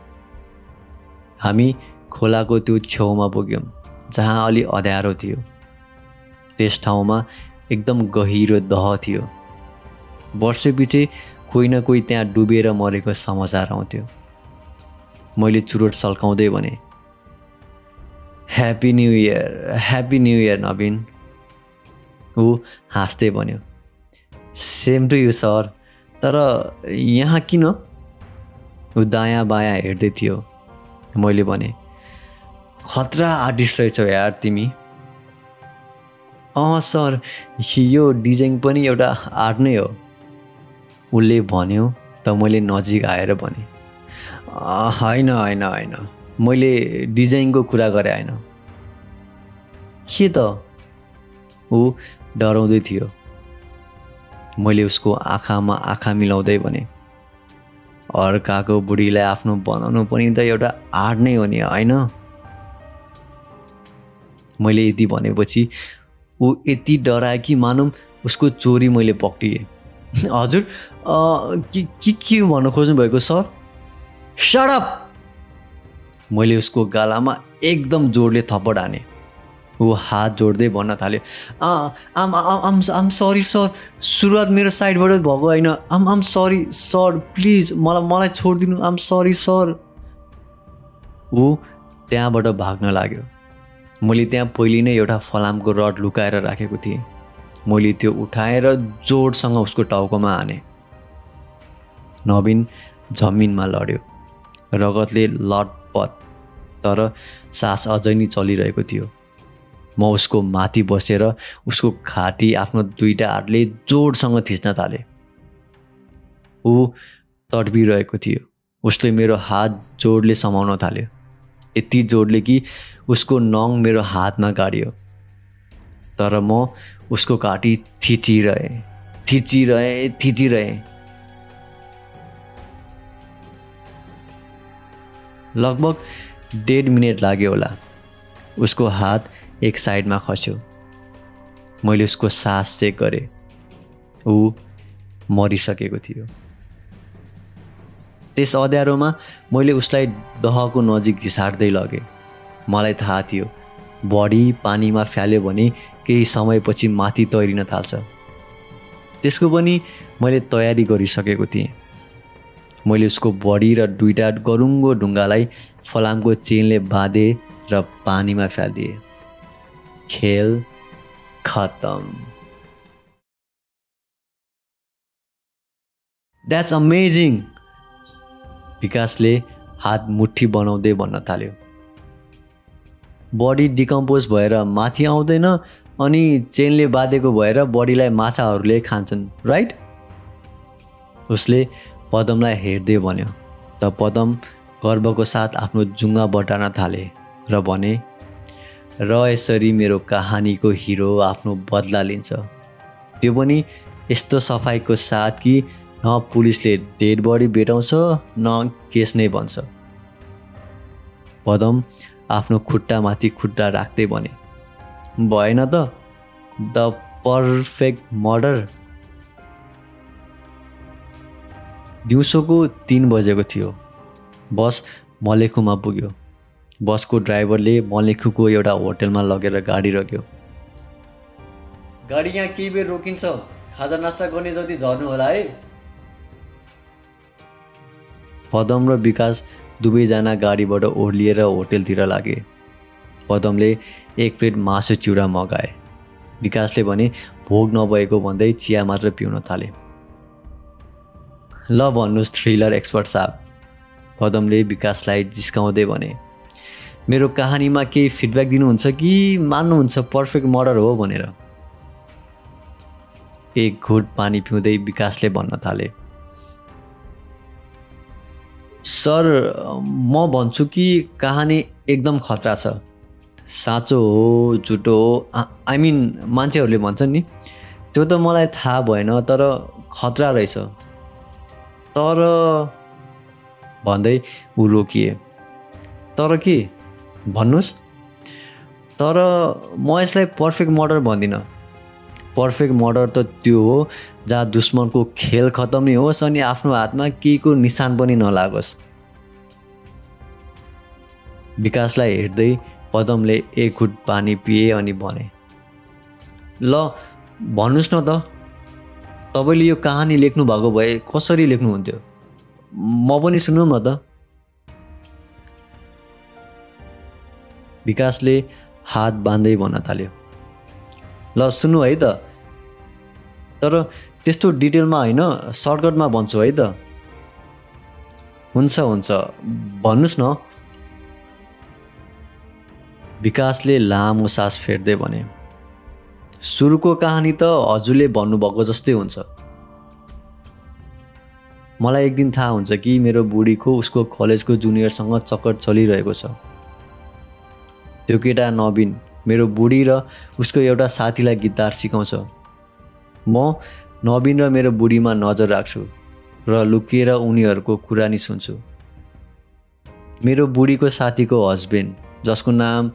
हामी खोलाको त्यो छेउमा पुग्यौँ जहाँ अलि अँध्यारो थियो। त्यस ठाउँमा एकदम गहिरो दह थियो। वर्षेपछि कोही न कोही त्यहाँ डुबेर मरेको समाचार आउँथ्यो। मैले चुरोट सल्काउँदै भने, ह्याप्पी न्यू इयर नवीन। ऊ हाँस्दै भन्यो, सेम टु यु सर। तर यहाँ किन? ऊ दायाँ बायाँ हेर्दै थियो। मैले भने, खतरा आर्टिस्ट रहेछौ यार तिमी। सर, यो डिजाइन पनि एउटा आर्ट नै हो, उसले भन्यो। त मैले नजिक आएर भने, होइन, मैले डिजाइनको कुरा गरे होइन। के त? ऊ डराउँदै थियो। मैले उसको आँखामा आँखा मिलाउँदै भने, अर्काको बुढीलाई आफ्नो बनाउनु पनि त एउटा आर्ट नै हो नि, होइन? मैले यति भनेपछि ऊ यति डरायो कि मानौँ उसको चोरी मैले पक्रिएँ। हजुर के भन्नु खोज्नु भएको सर? Shut up! मैले उसको गालामा एकदम जोडले थप्पड हाने। ऊ हात जोड्दै भन्न थाल्यो, आम सरी सर, सुरुवात मेरो साइडबाट भएको होइन। आम सरी सर, प्लिज मलाई छोडिदिनु। I'm sorry sir. ऊ त्यहाँबाट भाग्न लाग्यो। मैले त्यहाँ पहिले नै एउटा फलामको रड लुकाएर राखेको थिएँ। मैले त्यो उठाएर जोडसँग उसको टाउकोमा हाने। नवीन जमिनमा लड्यो। रगतले लटपट, तर सास अझै नै चलिरहेको थियो। म उसको माथि बसेर उसको घाँटी आफ्नो 2टा हातले जोडसँग थिच्न थालेँ। ऊ तडपिरहेको थियो। उसले मेरो हात जोडले समाउन थाल्यो, यति जोडले कि उसको नङ मेरो हातमा गाडियो। तर म उसको घाँटी थिचिरहेँ। लगभग 1.5 मिनट लाग्यो होला। उसको हात एक साइडमा खस्यो। मैले उसको सास चेक गरेँ। ऊ मरिसकेको थियो। त्यस अँध्यारोमा मैले उसलाई दहको नजिक घिसार्दै लगेँ। मलाई थाहा थियो बडी पानीमा फ्याल्यो भने केही समयपछि माथि तैरिन थाल्छ। त्यसको पनि मैले तयारी गरिसकेको थिएँ। मैले उसको बडी र 2टा गरुङ्गो ढुङ्गालाई फलामको चेनले बाँधे र पानीमा फ्यालिदिए। खेल खतम। द्याट्स अमेजिङ, विकासले हात मुट्ठी बनाउँदै भन्न थाल्यो। बडी डिकम्पोज भएर माथि आउँदैन अनि चेनले बाँधेको भएर बडीलाई माछाहरूले खान्छन्, राइट? उसले पदमलाई हेर्दै भन्यो। त पदम गर्वको साथ आफ्नो जुङ्गा बटार्न थाले र भने, र यसरी मेरो कहानीको हिरो आफ्नो बदला लिन्छ, त्यो पनि यस्तो सफाइको साथ कि न पुलिसले डेड बडी भेटाउँछ न केस नै बन्छ। पदम आफ्नो खुट्टामाथि खुट्टा राख्दै भने, भएन त द पर्फेक्ट मर्डर। दिउँसोको 3 बजेको थियो। बस मलेखुमा पुग्यो। बसको ड्राइभरले मलेखुको एउटा होटलमा लगेर गाडी रोक्यो। गाडी यहाँ केही बेर रोकिन्छ, खाजा नास्ता गर्ने जति झर्नु होला है। पदम र विकास दुवैजना गाडीबाट ओर्लिएर होटलतिर लागे। पदमले 1 प्लेट मासु चिउरा मगाए। विकासले भने भोग नभएको भन्दै चिया मात्र पिउन थाले। ल भन्नुहोस् थ्रिलर एक्सपर्ट साहब, पदमले विकासलाई जिस्काउँदै भने, मेरो कहानीमा केही फिडब्याक दिनुहुन्छ कि मान्नुहुन्छ पर्फेक्ट मर्डर हो भनेर? एक घुट पानी पिउँदै विकासले भन्न थाले, सर म भन्छु कि कहानी एकदम खतरा छ। साँचो हो झुटो हो आई मिन मान्छेहरूले भन्छन् नि, त्यो त मलाई थाहा भएन, तर खतरा रहेछ। तर भन्दै ऊ रोकिए। तर के भन्नुहोस्? तर म यसलाई पर्फेक्ट मर्डर भन्दिनँ। पर्फेक्ट मर्डर त त्यो हो जहाँ दुश्मनको खेल खतम नै होस् अनि आफ्नो हातमा केहीको निशान पनि नलागोस्। विकासलाई हेर्दै पदमले एक घुट पानी पिए अनि भने, ल भन्नुहोस् न त, तपाईँले यो कहानी लेख्नु भएको भए कसरी लेख्नुहुन्थ्यो? म पनि सुनौँ न त। विकासले हात बाँध्दै भन्न थाल्यो, ल सुन्नु है त, तर त्यस्तो डिटेलमा होइन, सर्टकटमा भन्छु है त। हुन्छ भन्नुहोस् न। विकासले लामो सास फेर्दै भने, सुरुको कहानी त हजुरले भन्नुभएको जस्तै हुन्छ। मलाई एक दिन थाहा हुन्छ कि मेरो बुढीको उसको कलेजको जुनियरसँग चक्कर चलिरहेको छ। त्यो केटा नवीन मेरो बुढी र उसको एउटा साथीलाई गिटार सिकाउँछ। म नवीन र मेरो बुढीमा नजर राख्छु र लुकिएर उनीहरूको कुरा नि सुन्छु। मेरो बुढीको साथीको हस्बेन्ड, जसको नाम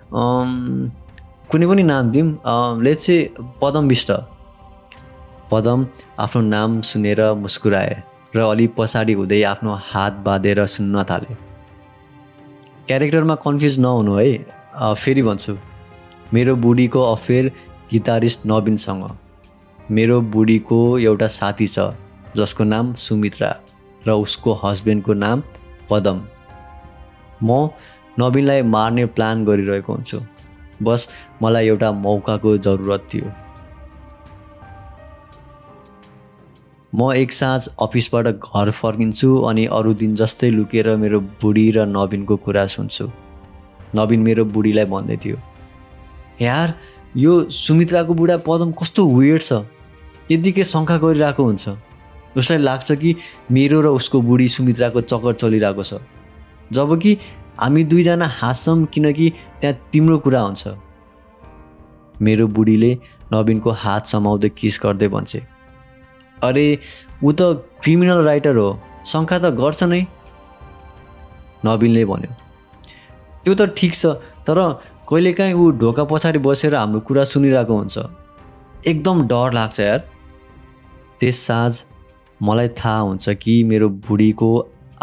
कुनै पनि नाम दिउँ, लेट्स से पदम बिष्ट। पदम आफ्नो नाम सुनेर मुस्कुराए र अलि पछाडि हुँदै आफ्नो हात बाँधेर सुन्न थाले। क्यारेक्टरमा कन्फ्युज नहुनु है, फेरि भन्छु, मेरो बुढीको अफेयर गिटारिस्ट नवीनसँग। मेरो बुढीको एउटा साथी छ जसको नाम सुमित्रा र उसको हस्बेन्डको नाम पदम। म नवीनलाई मार्ने प्लान गरिरहेको हुन्छु, बस मलाई एउटा मौकाको जरुरत थियो। म एक साँझ अफिसबाट घर फर्किन्छु अनि अरू दिन जस्तै लुकेर मेरो बुढी र नवीनको कुरा सुन्छु। नवीन मेरो बुढीलाई भन्दै थियो, यार यो सुमित्राको बुढा पदम कस्तो वियर्ड छ, यतिकै शङ्का गरिरहेको हुन्छ। उसलाई लाग्छ कि मेरो र उसको बुढी सुमित्राको चक्कर चलिरहेको छ, जबकि हामी दुईजना हाँस्छौँ किनकि त्यहाँ तिम्रो कुरा हुन्छ। मेरो बुढीले नवीनको हात समाउँदै किस गर्दै भन्छे, अरे ऊ त क्रिमिनल राइटर हो, शङ्का त गर्छ नै। नवीनले भन्यो, त्यो त ठिक छ, तर कहिलेकाहीँ ऊ ढोका पछाडि बसेर हाम्रो कुरा सुनिरहेको हुन्छ, एकदम डर लाग्छ यार। त्यस साँझ मलाई थाहा हुन्छ कि मेरो बुढीको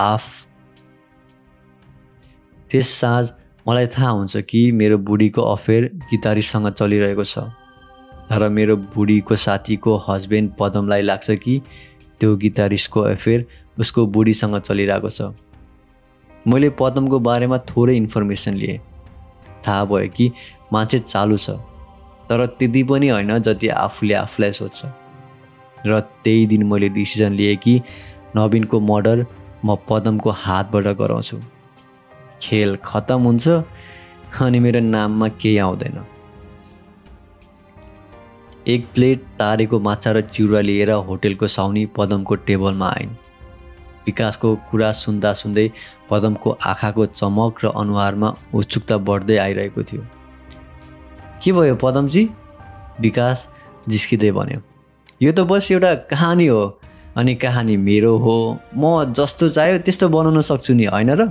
अफेयर गिटारिस्टसँग चलिरहेको छ, तर मेरो बुढीको साथीको हस्बेन्ड पदमलाई लाग्छ कि त्यो गिटारिस्टको अफेयर उसको बुढीसँग चलिरहेको छ। मैले पदमको बारेमा थोरै इन्फर्मेसन लिएँ। थाहा भयो कि मान्छे चालु छ, तर त्यति पनि होइन जति आफूले आफूलाई सोध्छ। र त्यही दिन मैले डिसिजन लिएँ कि नवीनको मर्डर म पदमको हातबाट गराउँछु। खेल खत्तम हुन्छ अनि मेरो नाममा केही आउँदैन। एक प्लेट तारेको माछा र चिउरा लिएर होटेलको साउनी पदमको टेबलमा आइन्। विकासको कुरा सुन्दा सुन्दै पदमको आँखाको चमक र अनुहारमा उत्सुकता बढ्दै आइरहेको थियो। के भयो पदमजी? विकास जिस्किँदै भन्यो, यो त बस एउटा कहानी हो, अनि कहानी मेरो हो, म जस्तो चाह्यो त्यस्तो बनाउन सक्छु नि, होइन र?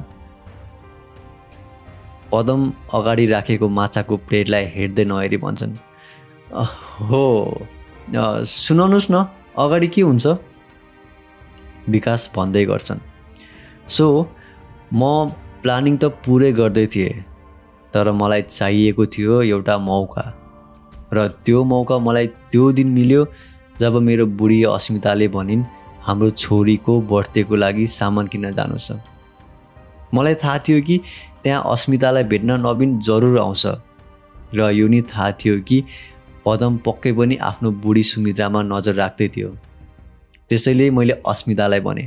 पदम अगाडि राखेको माछाको प्लेटलाई हेर्दै नहेरी भन्छन्, हो सुनाउनुहोस् न, अगाडि के हुन्छ? विकास भन्दै गर्छन्, सो म प्लानिङ त पुरै गर्दै थिएँ, तर मलाई चाहिएको थियो एउटा मौका, र त्यो मौका मलाई त्यो दिन मिल्यो जब मेरो बुढी अस्मिताले भनिन् हाम्रो छोरीको बर्थडेको लागि सामान किन्न जानु छ। मलाई थाहा थियो कि त्यहाँ अस्मितालाई भेट्न नवीन जरुर आउँछ, र यो नि थाहा थियो कि पदम पक्कै पनि आफ्नो बुढी सुमित्रामा नजर राख्दै थियो। त्यसैले मैले अस्मितालाई भने,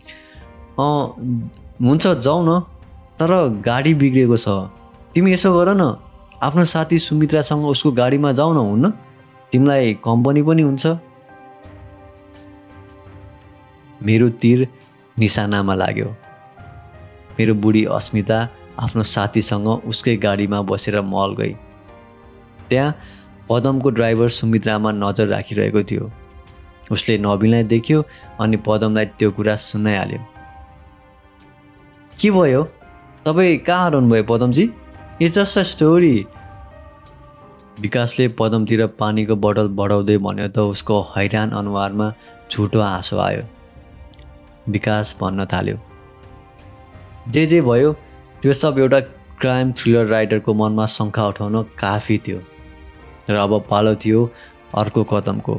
हुन्छ जाउँ न, तर गाडी बिग्रेको छ, तिमी यसो गर न, आफ्नो साथी सुमित्रासँग उसको गाडीमा जाऊ न, हुन्न? तिमीलाई कम्पनी पनि हुन्छ। मेरो तीर निशानामा लाग्यो। मेरो बुढी अस्मिता आफ्नो साथीसँग उसकै गाडीमा बसेर मल गई। त्यहाँ पदमको ड्राइभर सुमित्रामा नजर राखिरहेको थियो। उसले नवीनलाई देख्यो अनि पदमलाई त्यो कुरा सुनाइहाल्यो। के भयो, तपाईँ कहाँ हराउनुभयो पदमजी? It's just a story. विकासले पदमतिर पानीको बोतल बढाउँदै भन्यो त उसको हैरान अनुहारमा झुटो हाँसो आयो। विकास भन्न थाल्यो, जे भयो त्यो सब एउटा क्राइम थ्रिलर राइटरको मनमा शङ्का उठाउन काफी थियो, र अब पालो थियो अर्को कदमको।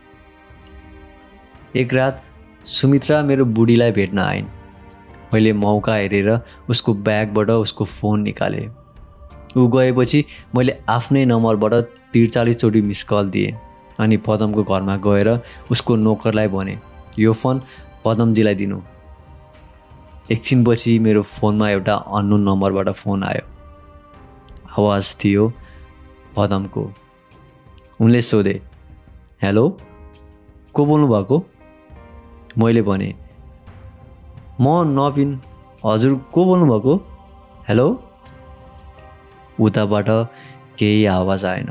एक रात सुमित्रा मेरो बुढीलाई भेट्न आइन्। मैले मौका हेरेर उसको ब्यागबाट उसको फोन निकालेँ। ऊ गएपछि मैले आफ्नै नम्बरबाट 43 चोटि मिस कल दिएँ अनि पदमको घरमा गएर उसको नोकरलाई भने यो फोन पदमजीलाई दिनु। एकछिनपछि मेरो फोनमा एउटा अननोन नम्बरबाट फोन आयो। आवाज थियो पदमको। उनले सोधे, हेलो, को बोल्नु भएको? मैले भने, म नवीन। हजुर, को बोल्नु भएको? हेलो? उताबाट केही आवाज आएन।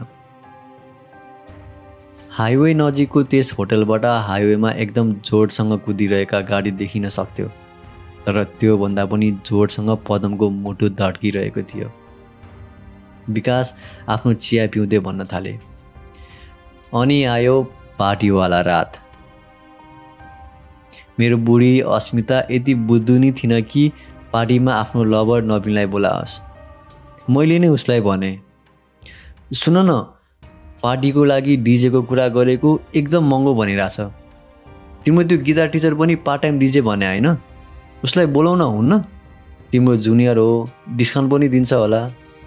हाइवे नजिकको त्यस होटलबाट हाइवेमा एकदम जोडसँग कुदिरहेका गाडी देखिन सक्थ्यो, तर त्योभन्दा पनि जोडसँग पदमको मुटु धड्किरहेको थियो। विकास आफ्नो चिया पिउँदै भन्न थाले, अनि आयो पार्टीवाला रात। मेरो बुढी अस्मिता यति बुद्धुनी थिइन कि पार्टीमा आफ्नो लभर नवीनलाई बोलाओस्। मैले नै उसलाई भने, सुन न, पार्टीको लागि डिजेको कुरा गरेको एकदम महँगो भनिरहेछ। तिम्रो त्यो गिटार टिचर पनि पार्ट टाइम डिजे भने होइन? उसलाई बोलाउन हुन्न? तिम्रो जुनियर हो, डिस्काउन्ट पनि दिन्छ होला।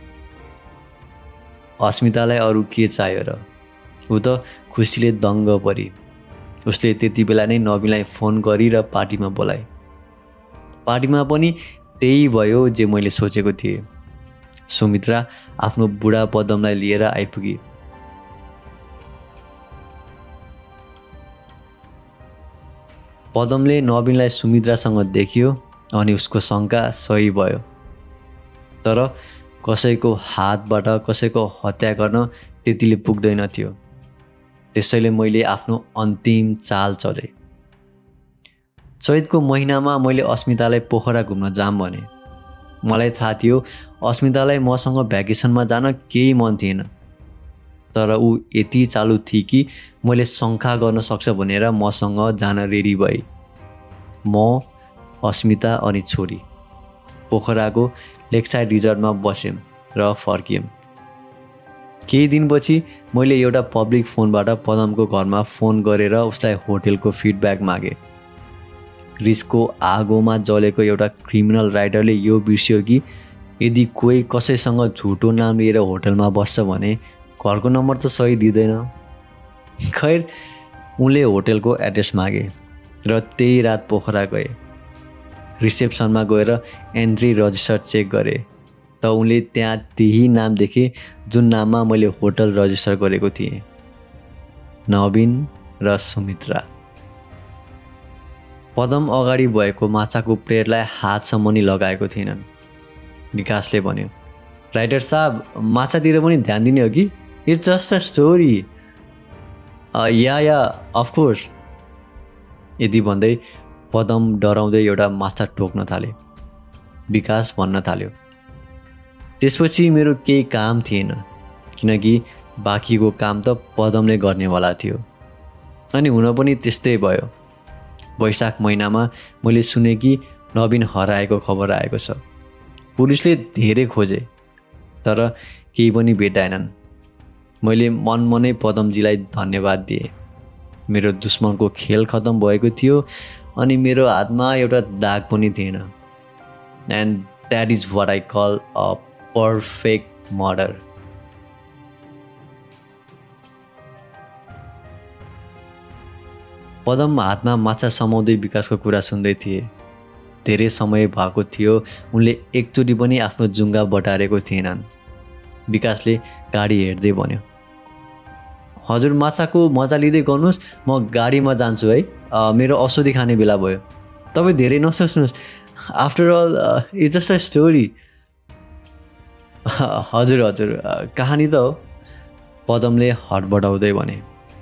अस्मितालाई अरू के चाहियो र? ऊ त खुसीले दङ्ग परी। उसले त्यति बेला नै नवीनलाई फोन गरी र पार्टीमा बोलाए। पार्टीमा पनि त्यही भयो जे मैले सोचेको थिएँ। सुमित्रा आफ्नो बुढा पदमलाई लिएर आइपुगी। पदमले नवीनलाई सुमित्रासँग देखियो अनि उसको शङ्का सही भयो। तर कसैको हातबाट कसैको हत्या गर्न त्यतिले पुग्दैन थियो। त्यसैले मैले आफ्नो अन्तिम चाल चले। चैतको महिनामा मैले अस्मितालाई पोखरा घुम्न जाम भने। मलाई थाहा थियो अस्मितालाई मसँग भ्याकेसनमा जान केही मन थिएन, तर ऊ यति चालु थिए कि मैले शङ्का गर्न सक्छ भनेर मसँग जान रेडी भए। म, अस्मिता अनि छोरी पोखराको लेकसाइड रिजर्टमा बस्यौँ र फर्कियौँ। केही दिनपछि मैले एउटा पब्लिक फोनबाट पदमको घरमा फोन गरेर उसलाई होटेलको फिडब्याक मागेँ। रिसको आगोमा जलेको एउटा क्रिमिनल राइडरले यो बिर्स्यो कि यदि कोही कसैसँग झुटो नाम लिएर होटलमा बस्छ भने घरको नम्बर त सही दिँदैन। खैर उनले होटेलको एड्रेस मागे र त्यही रात पोखरा गए। रिसेप्सनमा गएर एन्ट्री रजिस्टर चेक गरे त उनले त्यहाँ त्यही नाम देखे जुन नाममा मैले होटल रजिस्टर गरेको थिएँ, नवीन र सुमित्रा। पदम अगाडि भएको माछाको प्लेटलाई हातसम्म नि लगाएको थिएनन्। विकासले भन्यो, राइटर साहब माछातिर पनि ध्यान दिने हो कि? It's just a story. Yeah of course. यदि भन्दै पदम डराउँदै एउटा माछा टोक्न थाले। विकास भन्न थाल्यो, त्यसपछि मेरो केही काम थिएन किनकि बाँकीको काम त पदमले गर्नेवाला थियो। अनि हुन पनि त्यस्तै भयो। वैशाख महिनामा मैले सुने कि नवीन हराएको खबर आएको छ। पुलिसले धेरै खोजे तर केही पनि भेटाएनन्। मैले मनमनै पदमजीलाई धन्यवाद दिएँ। मेरो दुश्मनको खेल खतम भएको थियो अनि मेरो हातमा एउटा दाग पनि थिएन। And that is what I call a perfect murder. Padam हातमा माछा समाउँदै विकासको कुरा सुन्दै थिए। धेरै समय भएको थियो उनले एकचोटि पनि आफ्नो जुङ्गा बटारेको थिएनन्। विकासले गाडी हेर्दै भन्यो, हजुर माछाको मजा लिँदै गर्नुहोस्, म गाडीमा जान्छु है। मेरो औषधि खाने बेला भयो। तपाईँ धेरै नसोच्नुहोस्, after all it's just a story. हजुर हजुर कहानी त हो, पदमले हडबडाउँदै भने।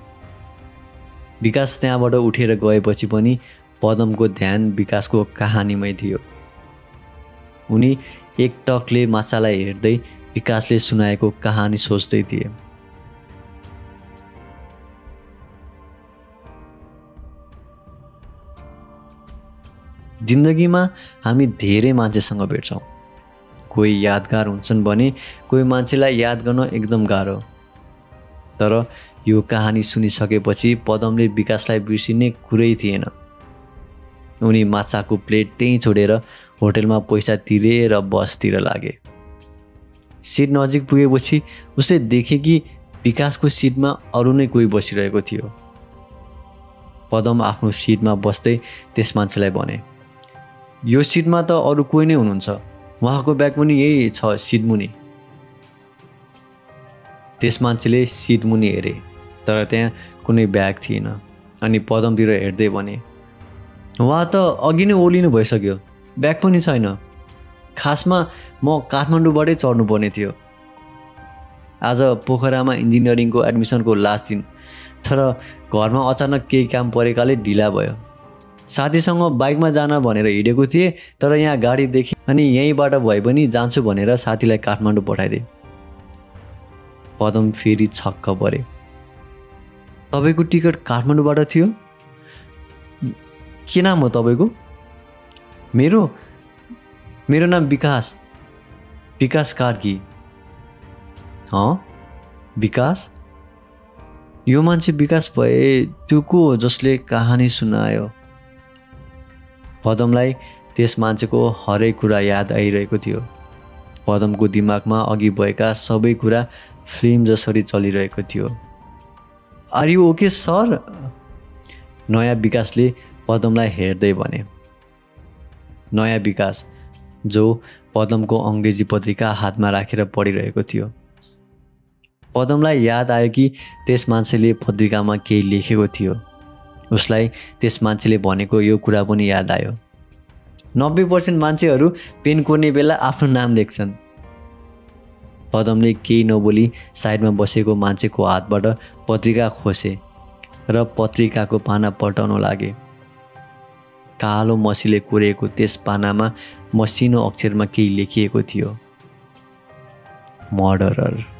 विकास त्यहाँबाट उठेर गएपछि पनि पदमको ध्यान विकासको कहानीमै थियो। उनी एकटकले माछालाई हेर्दै विकासले सुनाएको कहानी सोच्दै थिए। जिन्दगीमा हामी धेरै मान्छेसँग भेट्छौँ। कोही यादगार हुन्छन् भने कोही मान्छेलाई याद गर्न एकदम गाह्रो। तर यो कहानी सुनिसकेपछि पदमले विकासलाई बिर्सिने कुरै थिएन। उनी माछाको प्लेट त्यहीँ छोडेर होटेलमा पैसा तिरे र बसतिर लागे। सिट नजिक पुगेपछि उसले देखे कि विकासको सिटमा अरू नै कोही बसिरहेको थियो। पदम आफ्नो सिटमा बस्दै त्यस मान्छेलाई भने, यो सिटमा त अरू कोही नै हुनुहुन्छ, उहाँको ब्याग पनि यही छ सिट मुनि। त्यस मान्छेले सिट मुनि हेरे तर त्यहाँ कुनै ब्याग थिएन अनि पदमतिर हेर्दै भने, उहाँ त अघि नै ओर्लिनु भइसक्यो, ब्याग पनि छैन। खासमा म काठमाडौँबाटै चढ्नुपर्ने थियो। आज पोखरामा इन्जिनियरिङको एडमिसनको लास्ट दिन, तर घरमा अचानक केही काम परेकाले ढिला भयो। साथीसँग बाइकमा जान भनेर हिँडेको थिएँ तर यहाँ गाडी देखेँ अनि यहीँबाट भए पनि जान्छु भनेर साथीलाई काठमाडौँ पठाइदिएँ। पदम फेरि छक्क परे। तपाईँको टिकट काठमाडौँबाट थियो? के नाम हो तपाईँको? मेरो नाम विकास कार्की। विकास? यो मान्छे विकास भए त्यो को हो जसले कहानी सुनायो? पदमलाई त्यस मान्छेको हरेक कुरा याद आइरहेको थियो। पदमको दिमागमा अघि भएका सबै कुरा फिल्म जसरी चलिरहेको थियो। Are you okay sir? नयाँ विकासले पदमलाई हेर्दै भने। नयाँ विकास जो पदमको अङ्ग्रेजी पत्रिका हातमा राखेर पढिरहेको थियो। पदमलाई याद आयो कि त्यस मान्छेले पत्रिकामा केही लेखेको थियो। उसलाई त्यस मान्छेले भनेको यो कुरा पनि याद आयो। 90% मान्छेहरू पेन कोर्ने बेला आफ्नो नाम लेख्छन्। पदमले केही नबोली साइडमा बसेको मान्छेको हातबाट पत्रिका खोसे र पत्रिकाको पाना पल्टाउन लागे। कालो मसीले कोरेको त्यस पानामा मसिनो अक्षरमा केही लेखिएको थियो, मर्डरर।